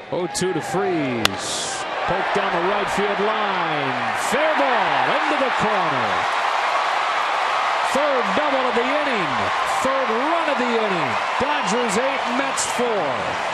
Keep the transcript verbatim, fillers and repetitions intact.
oh two to Freese. Poke down the right field line. Fair ball into the corner. Third double of the inning. Third run of the inning. Dodgers eight, Mets four.